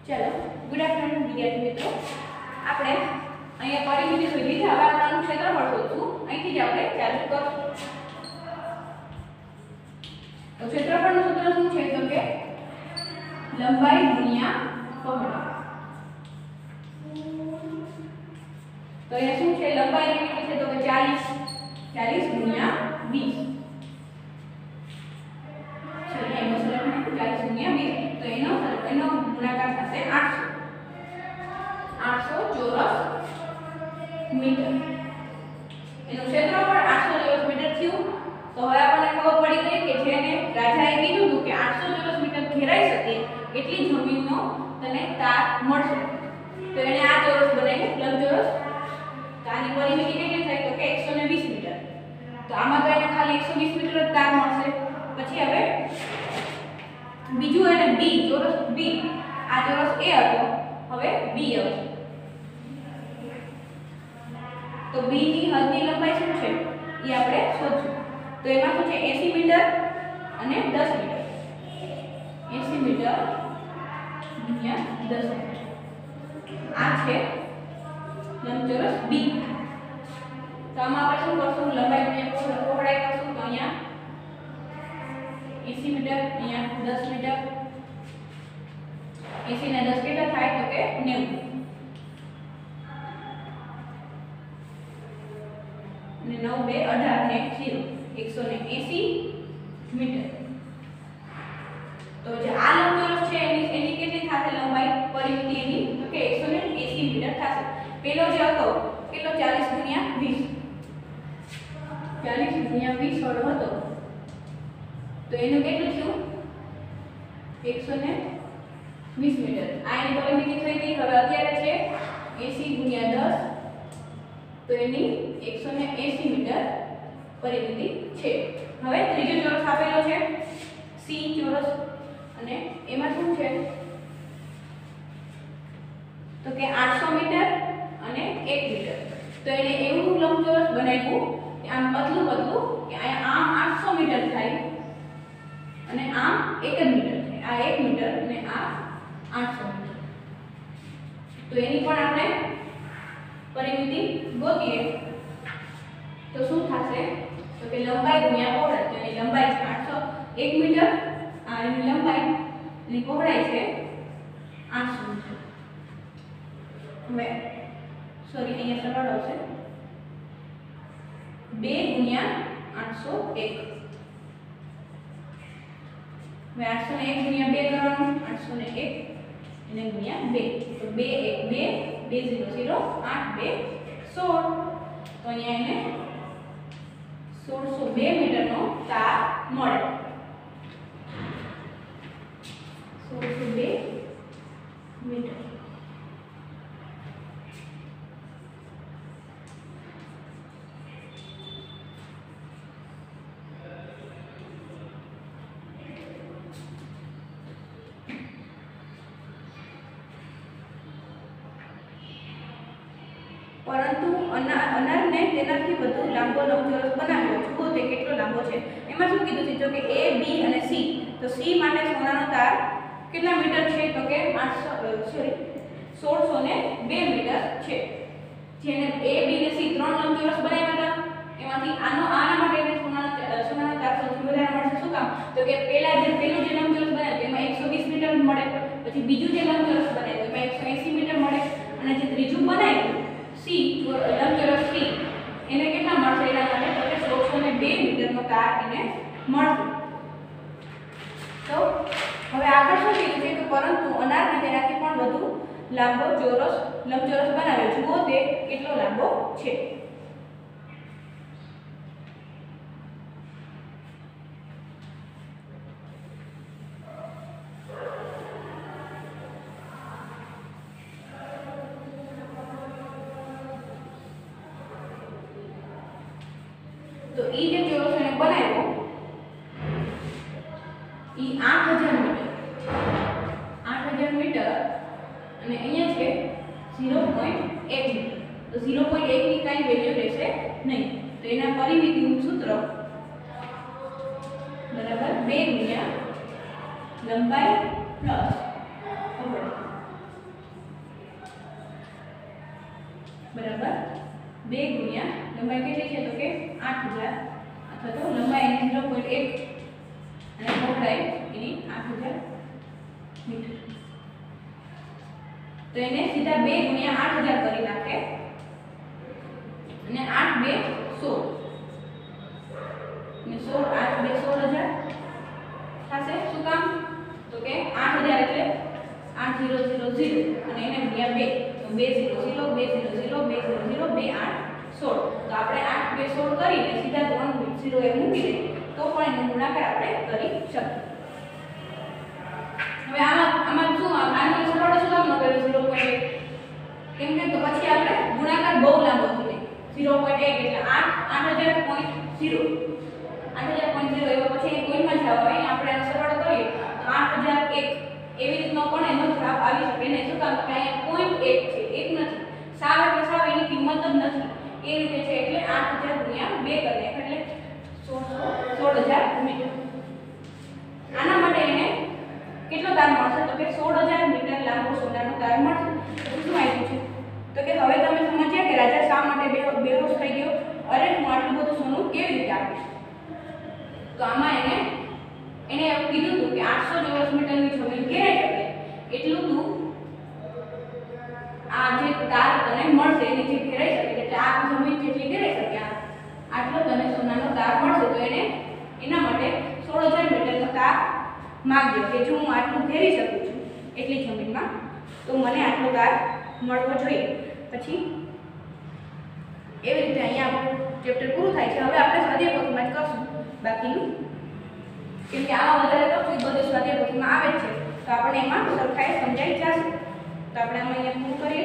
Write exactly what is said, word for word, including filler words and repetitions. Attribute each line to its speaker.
Speaker 1: चलो good afternoon विद्यार्थी मित्रों આપણે અહીંયા પરિમિતિ શોધી છે હવે આપણું ક્ષેત્રફળ શોધશું અહીંથી જ આપણે ચાલુ કરશું તો ક્ષેત્રફળનું સૂત્ર શું છે તો કે લંબાઈ ગુણ્યા પહોળાઈ તો અહીંયા શું છે લંબાઈ કેટલી છે તો કે ચાલીસ ચાલીસ ગુણ્યા વીસ ચાલીસ ગુણ્યા વીસ તો એનો એનો ગુણાકાર થશે આઠસો આઠસો ચોરસ મીટર એનું ક્ષેત્રફળ આઠસો ચોરસ મીટર થયું તો હવે આપણને ખબર પડી ગઈ કે જેને રાજાએ કીધું હતું કે આઠસો ચોરસ મીટર ઘેરાઈ શકે એટલી જમીનનો તને તાર મળશે તો એને આ ચોરસ બનાવ્યું લંબચોરસ તો આની પરિમિતિ કેટલી થાય તો કે એકસો વીસ મીટર તો આમાં તો એને ખાલી એકસો વીસ મીટર જ તાર મળશે પછી હવે બીજું એને બી ચોરસ બી આ ચોરસ એ હતો હવે બી આવશે તો બી ની હદની લંબાઈ શું છે એ આપણે શોધશું તો એમાં શું છે એંસી મીટર અને દસ મીટર એંસી મીટર ગુણ્યા દસ મીટર આ છે લંબચોરસ બી તો આમાં આપણે શું કરશું લંબાઈ ગુણ્યા પહોળાઈ કરશું તો અહીંયા એંસી મીટર અહીંયા દસ મીટર એંસી ને દસ કેટલા થાય તો કે નેવું અને નવ બે અઢાર ને શૂન્ય એકસો એંસી મીટર તો જે આ લંબચોરસ છે એની એની કેટલી થશે લંબાઈ પરિમિતિ એની તો કે એકસો એંસી મીટર થશે પેલો જે હતો કેટલો ચાલીસ ગુણ્યા વીસ ચાલીસ ગુણ્યા વીસ વાળો હતો તો એનું કેટલું થયું એકસો વીસ મીટર આ એની પરિમિતિ થઈ ગઈ હવે અત્યારે છે એંસી ગુણ્યા દસ તો એની એકસો એંસી મીટર પરિમિતિ છે હવે ત્રીજો ચોરસ આપેલો છે સી ચોરસ અને એમાં શું છે તો કે આઠસો મીટર અને એક મીટર તો એને એવું લંબચોરસ બનાવ્યું કે આમ પતલું પતલું કે આમ આઠસો મીટર થાય અને આમ એક જ મીટર થાય આ એક મીટર અને આ આઠસો મીટર તો એની પણ આપણે પરિમિતિ ગોતીએ તો શું થશે તો કે લંબાઈ ગુણ્યા પહોળાઈ તો એની લંબાઈ છે આઠસો એક મીટર આ એની લંબાઈ એની પહોળાઈ છે આઠસો મીટર હવે સોરી અહીંયા સરળ આવશે બે ગુણ્યા આઠસો એક હવે આઠસો એક ગુણ્યા બે કરવાનું આઠસો એક એને ગુણ્યા બે તો બે એક બે બે ઝીરો ઝીરો આઠ બે સોળ તો અહીંયા એને સોળસો બે મીટરનો તાર મળે સોળસો બે મીટર પરંતુ અનારને તેનાથી વધુ લાંબો લંબચોરસ બનાવ્યો જુઓ તે કેટલો લાંબો છે એમાં શું કીધું છે તો કે એ બી અને સી તો સી માટે સોનાનો તાર કેટલા મીટર છે તો કે આઠસો સોરી સોળસો ને બે મીટર છે જેને એ બી ને સી ત્રણ લંબચોરસ બનાવ્યા હતા એમાંથી આનો આના માટે એને સોનાનો સોનાનો તાર સૌથી વધારે મળશે શું કામ તો કે પહેલા જે પહેલું જે લંબચોરસ બનાવ્યું એમાં એકસો વીસ મીટર મળે પછી બીજું જે લંબચોરસ બનાવ્યું એમાં એકસો એંસી મીટર મળે અને જે ત્રીજું બનાવ્યું સી લંબચોરસ સી એને કેટલા મળશે એના માટે તો કે સોળસો ને બે મીટરનો તાર એને મળશે તો હવે આગળ શું કીધું છે કે પરંતુ અનારને તેનાથી પણ વધુ લાંબો ચોરસ લંબચોરસ બનાવ્યો જુઓ તે કેટલો લાંબો છે તો ઈ જે ચોરસ એને બનાવ્યો ઈ આઠ હજાર મીટર આઠ હજાર મીટર અને અહીંયા છે ઝીરો પોઈન્ટ એક મીટર તો ઝીરો પોઈન્ટ એક ની કાંઈ વેલ્યુ રહેશે નહીં તો એના પરિમિતિનું સૂત્ર બરાબર બે ગુણ્યા લંબાઈ પ્લસ પહોળાઈ બે ગુણ્યા લંબાઈ કેટલી છે તો કે આઠ હજાર અથવા તો લંબાઈ એની ઝીરો પોઈન્ટ એક અને પહોળાઈ એની આઠ હજાર મીટર. તો એને સીધા બે ગુણ્યા આઠ હજાર કરી નાખે અને આઠ બે સોળ અને સોળ આઠ બે સોળ હજાર થશે. શું કામ તો કે આઠ હજાર એટલે આઠ ઝીરો ઝીરો ઝીરો અને એને ગુણ્યા બે તો બે ઝીરો ઝીરો બે ઝીરો ઝીરો બે ઝીરો ઝીરો બે આઠ સોળ. તો આપણે આઠ બે સોળ કરીને સીધા ત્રણ ઝીરો એ મૂકી દઈએ તો પણ એનો ગુણાકાર આપણે કરી શકીએ. હવે આમાં આમાં શું આનો સરવાળો શું કામ ન કર્યો ઝીરો પોઈન્ટ એક કેમ કે તો પછી આપણે ગુણાકાર બહુ લાંબો થઈ જાય. ઝીરો પોઈન્ટ એક એટલે આઠ આઠ હજાર પોઈન્ટ ઝીરો આઠ હજાર પોઈન્ટ ઝીરો એવો પછી એ કોઈમાં જ આવે આપણે આનો સરવાળો કરીએ તો આઠ હજાર એક એવી રીતનો પણ એનો જવાબ આવી શકે ને. શું કામ કે અહીંયા પોઈન્ટ એક છે એક નથી સાવ એટલે સાવ એની કિંમત જ નથી એ રીતે છે એટલે આઠ હજાર ગુણ્યા બે કરીએ એટલે સોળ હજાર મીટર. આના માટે એને કેટલો તાર મળશે તો કે સોળ હજાર મીટર લાંબો સોનાનો તાર મળશે. શું આવ્યું છે તો કે હવે તમે સમજ્યા કે રાજા શા માટે બેહોશ થઈ ગયો. અરે હું આટલું બધું સોનું કેવી રીતે આપીશ. તો આમાં એને એને એવું કીધું હતું કે આઠસો ચોરસ મીટરની જમીન ઘેરાઈ શકે એટલું તું આ જે તાર તને મળશે એની જે ઘેરાઈ શકે એટલે આ જમીન જેટલી ઘેરાઈ શકે આટલો તને સોનાનો તાર મળશે. તો એને એના માટે સોળ હજાર મીટરનો તાર માંગ્યો કે જો હું આટલું ઘેરી શકું છું એટલી જમીનમાં તો મને આટલો તાર મળવો જોઈએ. પછી એવી રીતે અહીંયા આપણું ચેપ્ટર પૂરું થાય છે. હવે આપણે સ્વાધ્યાય પોથીમાં જ કરશું બાકીનું કેમ કે આમાં વધારે કરશું એ બધું સ્વાધ્યાય પોથીમાં આવે જ છે તો આપણે એમાં સરખાએ સમજાઈ જશે. તો આપણે આમાં અહીંયા પૂરું કરીએ.